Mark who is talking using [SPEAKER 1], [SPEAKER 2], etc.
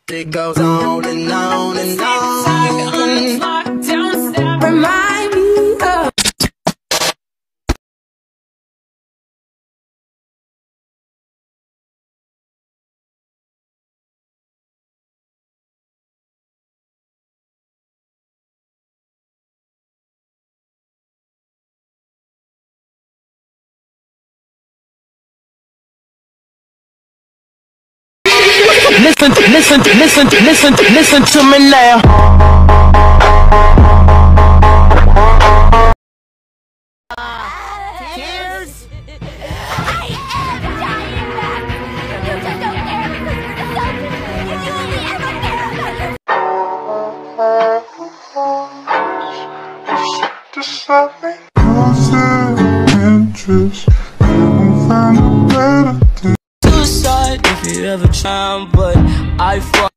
[SPEAKER 1] It goes on and on and on. Remind me of. Listen to me now. Cheers.
[SPEAKER 2] I am dying back. You just don't care because you're selfish and you only ever care about yourself.
[SPEAKER 3] Just let me lose interest. You won't find a better thing.
[SPEAKER 1] Suicide if you ever try, but I fuck.